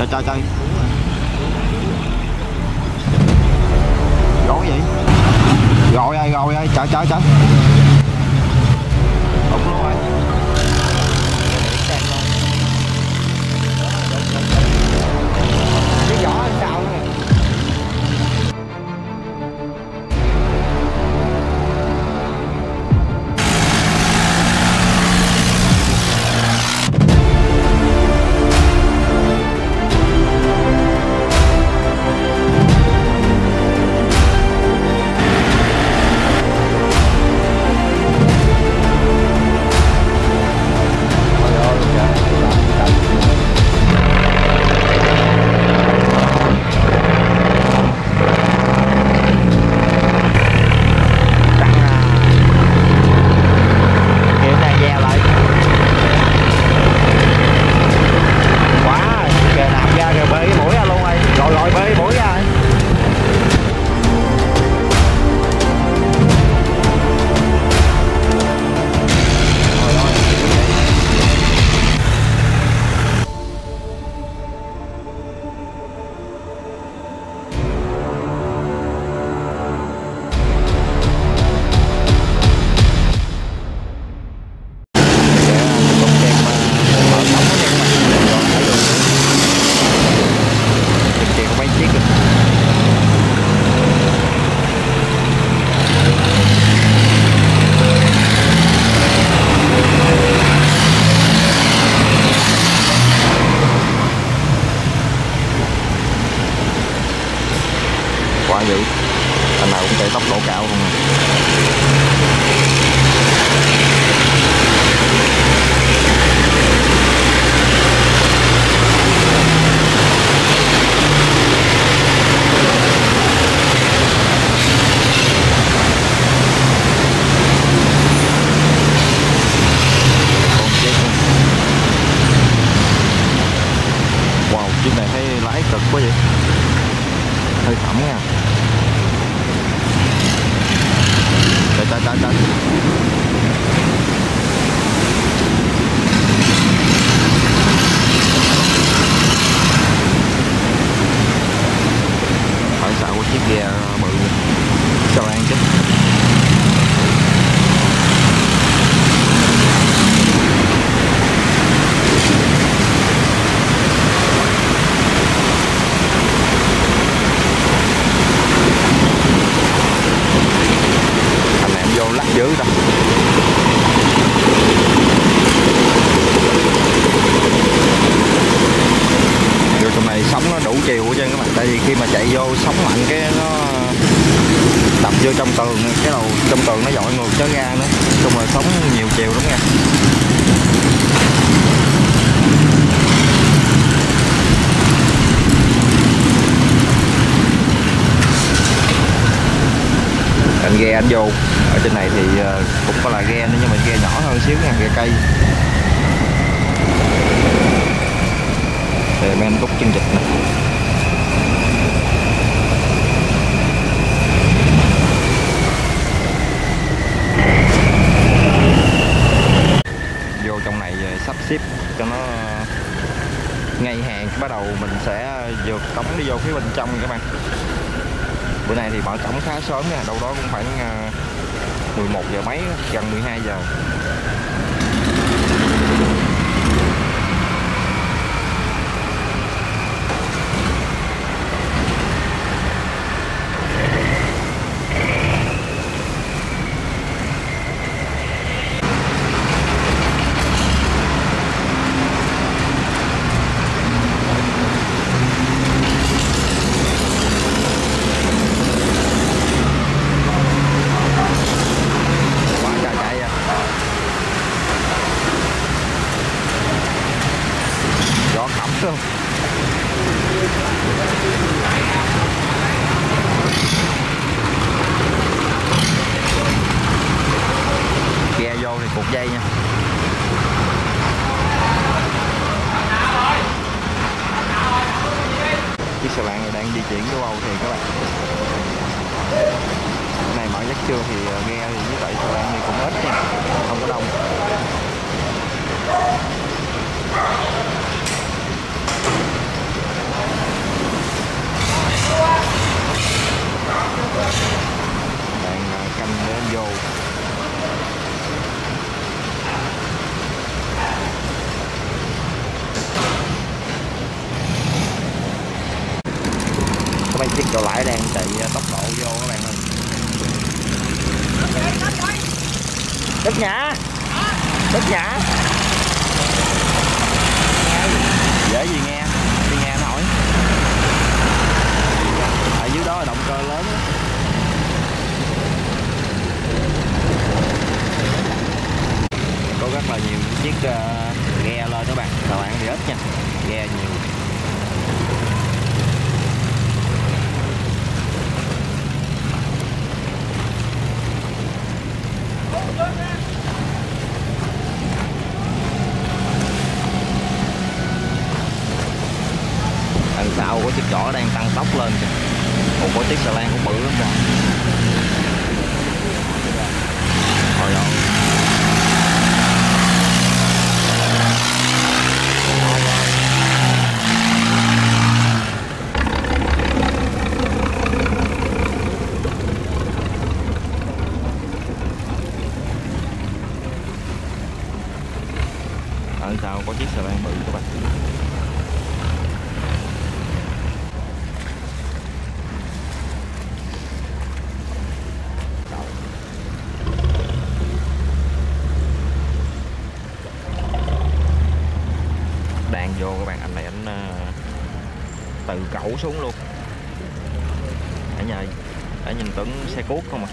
Trời trời trời. Gỗ vậy? Rồi ơi, trời trời trời. Đúng luôn rồi. Cái vỏ làm sao nữa. Quá dữ, anh nào cũng chạy tốc độ cao không à. Wow, chiếc này thấy lái cực quá vậy, hơi thẩm nha. Trời. Hỏi sao có chiếc ghe bự sao ăn chứ. Anh em vô lắc dữ đâu. Vô trong này sóng nó đủ chiều hết trơn các bạn, tại vì khi mà chạy vô sóng mạnh cái nó đập vô trong tường, cái đầu trong tường nó dội ngược chớ ra nữa, chung là sóng nhiều chiều lắm nha. Anh ghe anh vô ở trên này thì cũng có là ghe nữa nhưng mà ghe nhỏ hơn xíu nha, ghe cây. Thì mấy anh đúc chân vịt nè. Vô trong này sắp xếp cho nó ngay hàng, bắt đầu mình sẽ vượt cổng đi vô phía bên trong các bạn. Bữa nay thì mở cổng khá sớm nha, đâu đó cũng khoảng 11 giờ mấy, gần 12 giờ. Không. Ghe vô thì cột dây nha. Chiếc xe lạng này đang di chuyển vô Âu thì các bạn. Cái này mở giấc trưa thì ghe thì với lại xe lạng thì cũng ít nha, không có đông. Chiếc cầu lãi đang chạy tốc độ vô các bạn ơi. Đất nhã. Đất nhã. Dễ gì nghe. Đi nghe nổi. Ở dưới đó là động cơ lớn đó. Có rất là nhiều chiếc ghe lên các bạn. Tàu bạn thì ít nha. Ghe nhiều. Đằng sau của chiếc chỏ đang tăng tốc lên kìa. Ủa, có chiếc xà lan cũng bự lắm rồi. Thôi rồi. Đằng sau có chiếc xà lan bự các bạn. Đang vô các bạn, anh này anh từ cẩu xuống luôn. Ở nhà ở nhìn tưởng xe cuốc không à.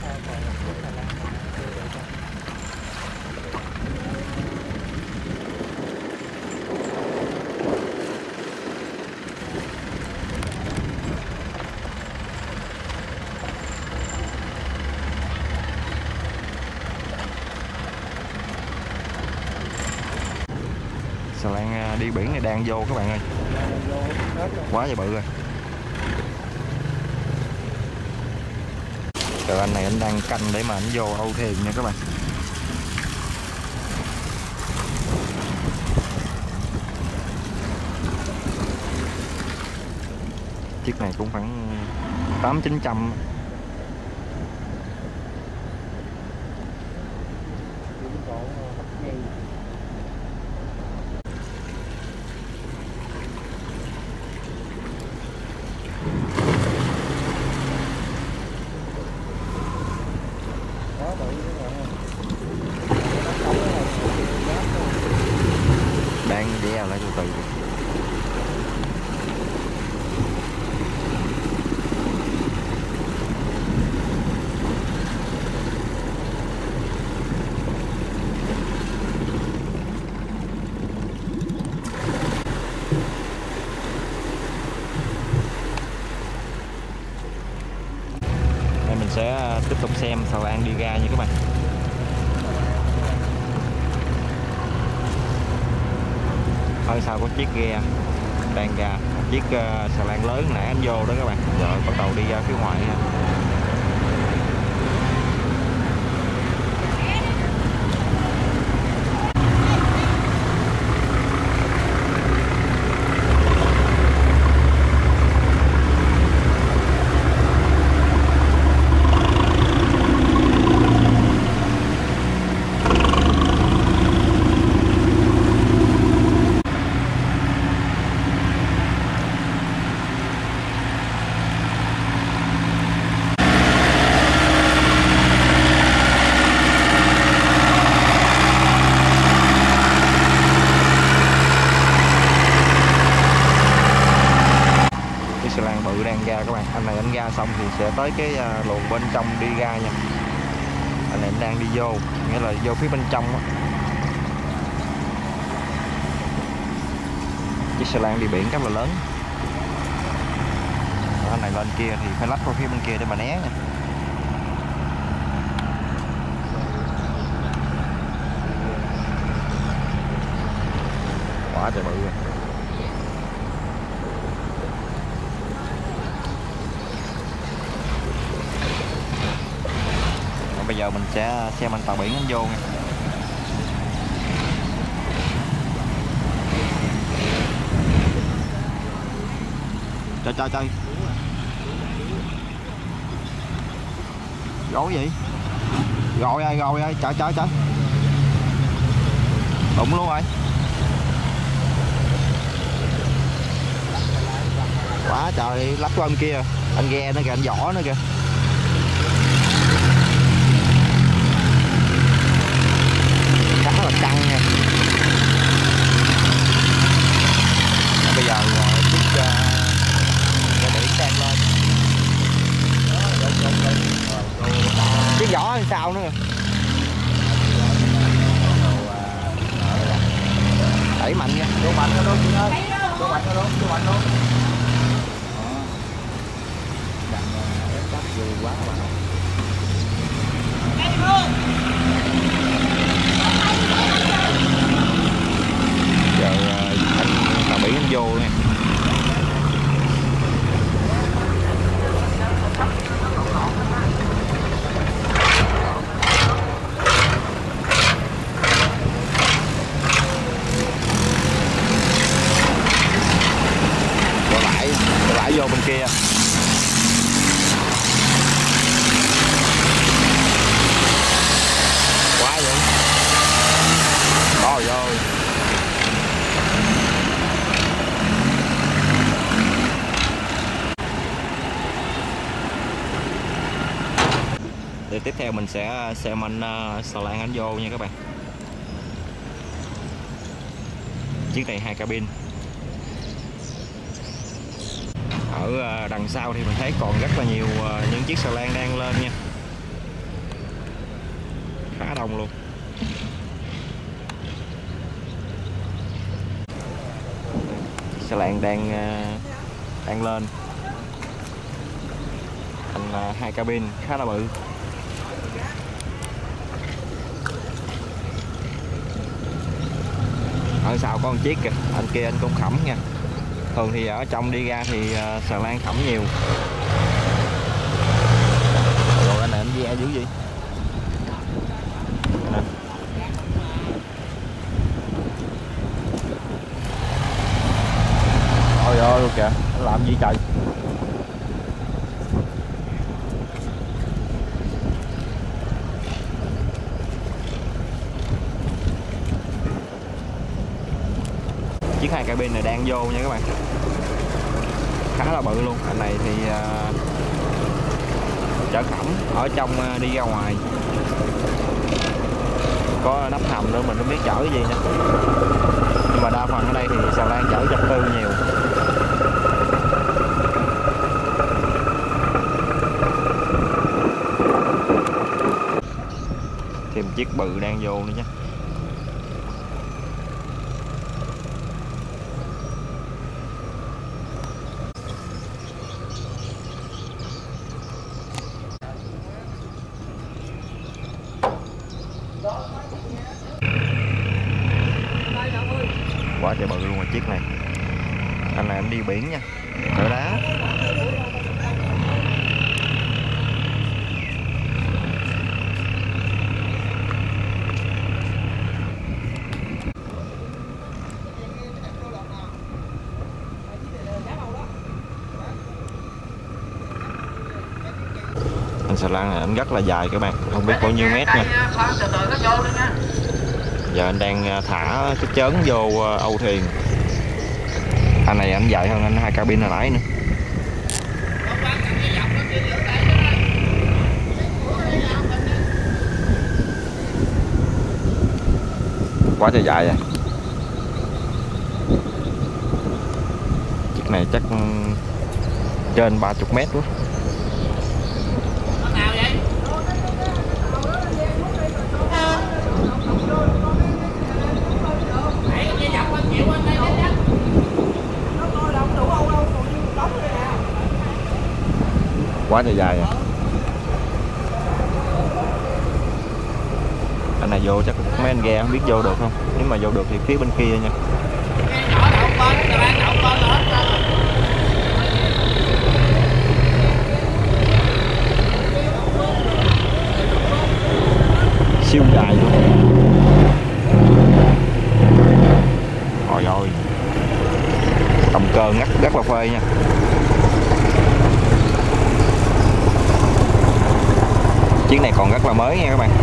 Xà lan đi biển này đang vô các bạn ơi. Quá trời bự rồi. Rồi anh này anh đang canh để mà anh vô Âu Thuyền nha các bạn. Chiếc này cũng khoảng 800-900. Đang đeo lại từ từ. Đây mình sẽ tiếp tục xem xà lan đi ra nha các bạn. Ở sau có chiếc ghe đang ra, chiếc xà lan lớn nãy anh vô đó các bạn. Giờ bắt đầu đi ra phía ngoài nha. Xà lan bự đang ra các bạn. Anh này anh ra xong thì sẽ tới cái luồng bên trong đi ra nha. Anh này anh đang đi vô, nghĩa là vô phía bên trong á. Chiếc xà lan đi biển rất là lớn. Anh này lên kia thì phải lách qua phía bên kia để mà né nha. Quá trời bự rồi. Bây giờ mình sẽ xem anh tàu biển anh vô nha. Trời. Gối gì? Rồi ơi, trời. Đụng luôn rồi. Quá trời, lắp qua bên kia anh ghe nữa kìa, anh vỏ nữa kìa. Khá là căng nha. Bây giờ chiếc cái biển đang lên. Chiếc vỏ làm sao nữa kìa. Đẩy mạnh nha. Vô mạnh nó luôn chị ơi. Vô mạnh nó luôn, vô mạnh luôn. Đằng chắc vui quá mà. Giờ anh tàu biển anh vô nha. Lại vô bên kia. Quá vậy. Trời ơi. Thì tiếp theo mình sẽ xem anh xà lan anh vô nha các bạn. Chiếc này 2 cabin. Ở đằng sau thì mình thấy còn rất là nhiều những chiếc xà lan đang lên nha. Khá đông luôn. Xà lan đang lên. Thành 2 cabin khá là bự. Ở sau có một chiếc kìa, anh kia anh cũng khẩm nha. Thường thì ở trong đi ra thì xà lan khẩm nhiều. Rồi anh này anh ve dữ gì? Ôi ơi luôn kìa, anh làm gì trời? Chiếc 2 cabin này đang vô nha các bạn. Khá là bự luôn. Anh này thì chở khẩm, ở trong đi ra ngoài. Có nắp hầm nữa mình không biết chở cái gì nữa. Nhưng mà đa phần ở đây thì xà lan chở 140 nhiều. Thêm chiếc bự đang vô nữa nhé. Quá trời bự luôn rồi chiếc này. Anh này em đi biển nha, chở đá. Anh xà lan này anh rất là dài các bạn, không biết bao nhiêu mét nha. Giờ anh đang thả cái chớn vô âu thuyền. Anh này anh dài hơn anh 2 cabin hồi nãy nữa. Quá trời dài rồi. Chiếc này chắc trên 30 mét quá. Quá trời dài rồi. Anh này vô chắc mấy anh ghe không biết vô được không. Nếu mà vô được thì phía bên kia nha. Siêu dài luôn. Ôi ôi, tầm cơ ngắt rất là phê nha. Chiếc này còn rất là mới nha các bạn.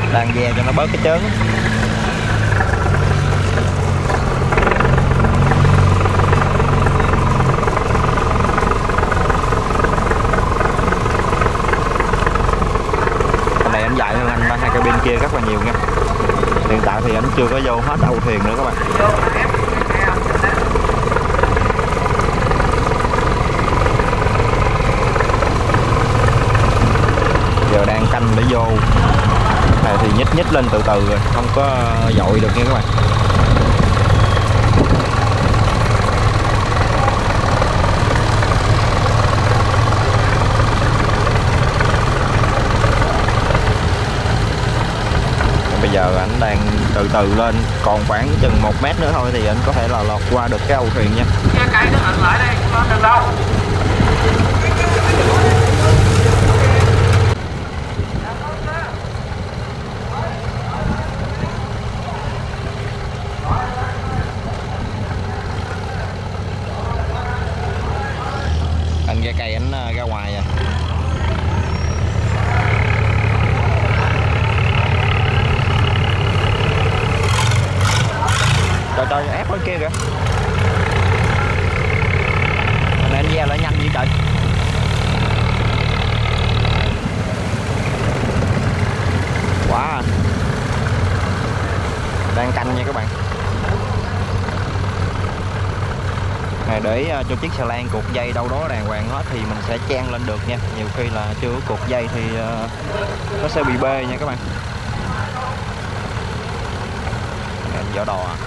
Đang ve cho nó bớt cái chớn. Cái này anh dạy hơn anh hai cabin kia rất là nhiều nha. Hiện tại thì anh chưa có vô hết âu thuyền nữa các bạn. Giờ đang canh để vô. Này thì nhích lên từ từ rồi, không có dội được nha các bạn. Bây giờ anh đang từ từ lên, còn khoảng chừng 1 mét nữa thôi thì anh có thể là lọt qua được cái âu thuyền nha. Cái nó hẳn lại đây, không lên được đâu. Anh ra cây anh ra ngoài à. Trời ép bên kia kìa. Anh ve lại nhanh vậy trời. Quá. Đang canh nha các bạn. Này để cho chiếc xà lan cột dây đâu đó đàng hoàng hết thì mình sẽ chen lên được nha. Nhiều khi là chưa có cột dây thì nó sẽ bị bê nha các bạn. Anh vỏ đò à.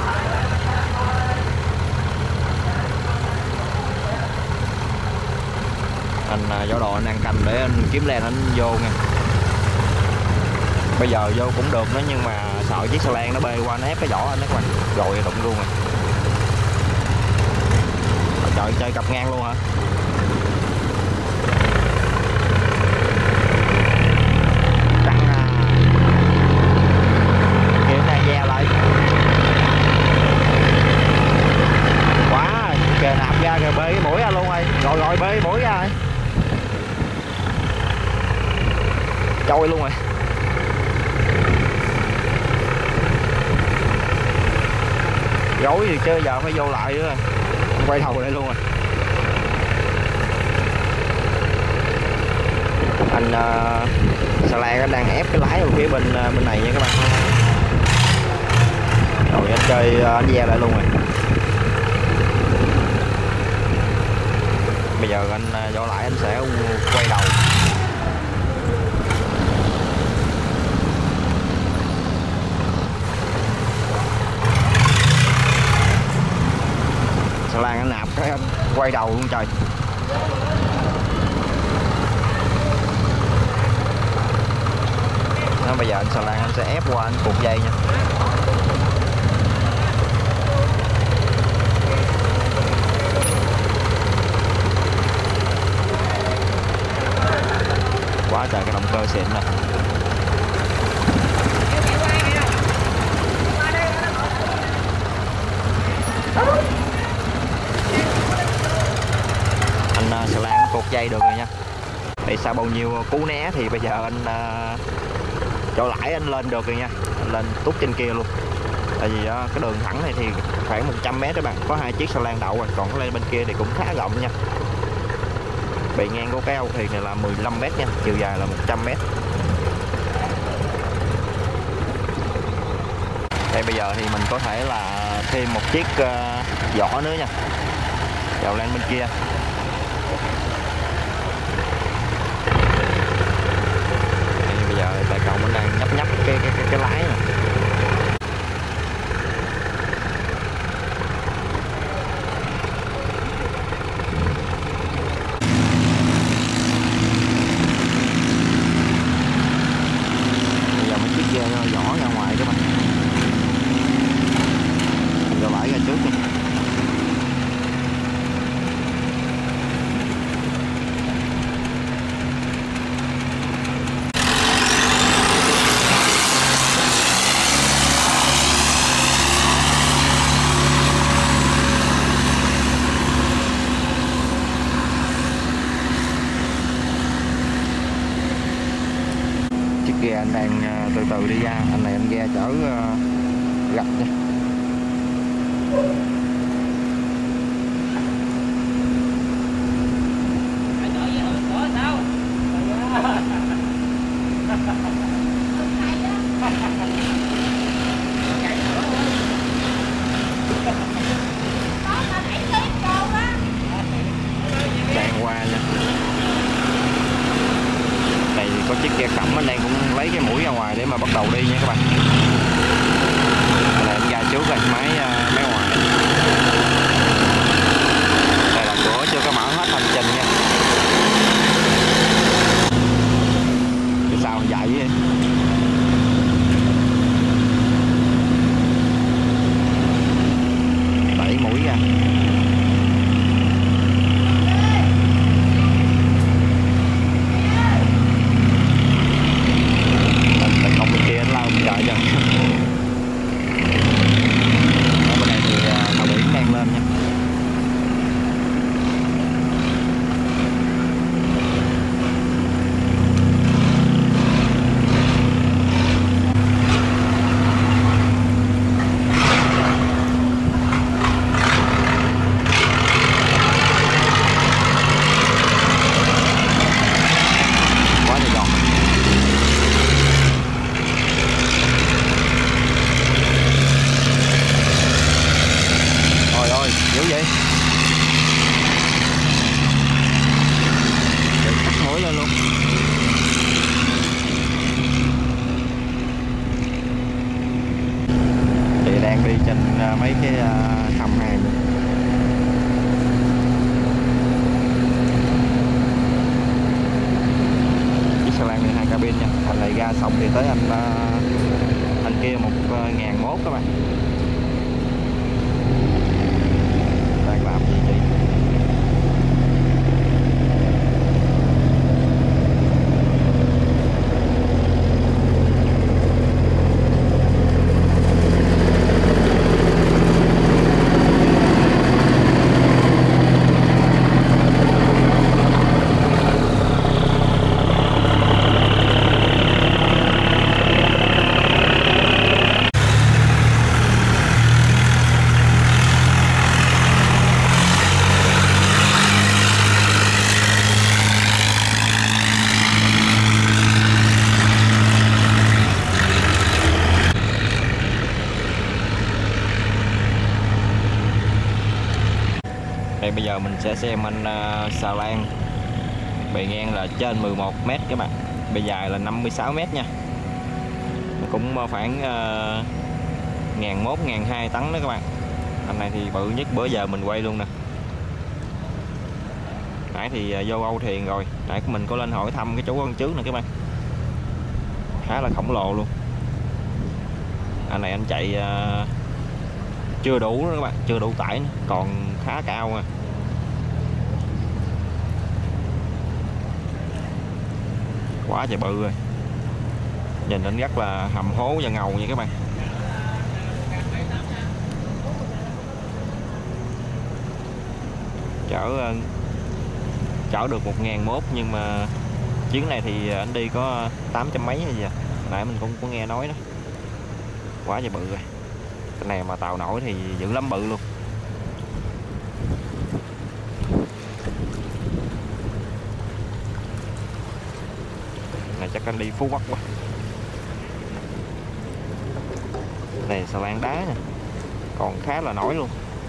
Anh vỏ đò anh đang canh để anh kiếm len anh vô nha. Bây giờ vô cũng được đó nhưng mà sợ chiếc xà lan nó bê qua nó ép cái vỏ anh đó các bạn. Rồi đụng luôn rồi. Trời, chơi cặp ngang luôn hả? Căng à. Kìa này ve lại. Quá, kìa nạp ra kìa, bê cái mũi ra luôn rồi. Rồi bê cái mũi ra rồi. Trôi luôn rồi. Rối gì chứ giờ phải vô lại nữa. Quay đầu đây luôn rồi. Anh xà lan đang ép cái lái ở phía bên này nha các bạn. Rồi anh chơi anh ve lại luôn rồi. Bây giờ anh vô lại anh sẽ quay đầu. Xà lan anh nạp cái anh quay đầu luôn trời. Đó, bây giờ anh xà lan anh sẽ ép qua anh cột dây nha. Quá trời cái động cơ xịn nè. Anh xà lan cột dây được rồi nha. Thì sau bao nhiêu cú né thì bây giờ anh chỗ lãi anh lên được rồi nha. Anh lên tút trên kia luôn. Tại vì cái đường thẳng này thì khoảng 100 m các bạn, có 2 chiếc xà lan đậu rồi, còn lên bên kia thì cũng khá rộng nha. Bề ngang của cái âu thuyền này là 15 m nha, chiều dài là 100 m. Đây bây giờ thì mình có thể là thêm một chiếc vỏ nữa nha, vào lên bên kia. Đây, bây giờ tài cầu mình đang nhấp cái lái này. Vỏ ra ngoài các bạn, rồi lại ra trước đi. chiếc ghe anh đang từ từ đi ra. Anh này anh ghe chở gạch nha. Đang qua nha. Đây thì có chiếc ghe cẩm, anh đang cũng lấy cái mũi ra ngoài để mà bắt đầu đi nha các bạn. Đây là anh ra trước rồi, máy ngoài. Đây là cửa chưa có mở hết hành trình nha. Cái sao dạy vậy? Đẩy mũi ra. Không bên kia anh lao đợi cho. Ở bên này thì tàu biển đang lên nha. Quá là giòn. Ôi ôi, dữ vậy. Để cắt mũi lên luôn. Thì đang đi trên mấy cái hầm hàng. Chiếc xe lan này 2 cabin nha. Anh này ra xong thì tới anh kia 1001 các bạn. Đang làm gì vậy? Đây bây giờ mình sẽ xem anh xà lan bề ngang là trên 11 m các bạn, bề dài là 56 m nha. Cũng khoảng 1.200 tấn đó các bạn. Anh này thì bự nhất bữa giờ mình quay luôn nè. Nãy thì vô Âu Thuyền rồi, nãy mình có lên hỏi thăm cái chú ăn trước nè các bạn. Khá là khổng lồ luôn. Anh này anh chạy chưa đủ nữa các bạn, chưa đủ tải nữa, còn khá cao nha. Quá trời bự rồi. Nhìn nó rất là hầm hố và ngầu nha các bạn. Chở được 1.001 nhưng mà chuyến này thì anh đi có 800 mấy hay gì à. Nãy mình cũng có nghe nói đó. Quá trời bự rồi. Cái này mà tàu nổi thì dữ lắm, bự luôn. Này chắc anh đi Phú Quốc quá. Này xà lan đá nha, còn khá là nổi luôn.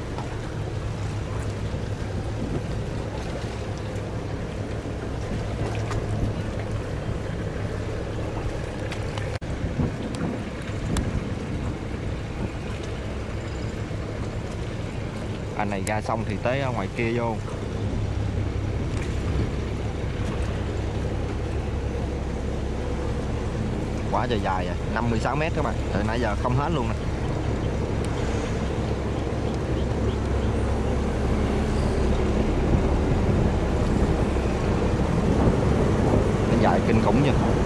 Anh này ra xong thì tới ngoài kia vô. Quá trời dài rồi, 56 m các bạn. Từ nãy giờ không hết luôn nè. Cái dài kinh khủng nha.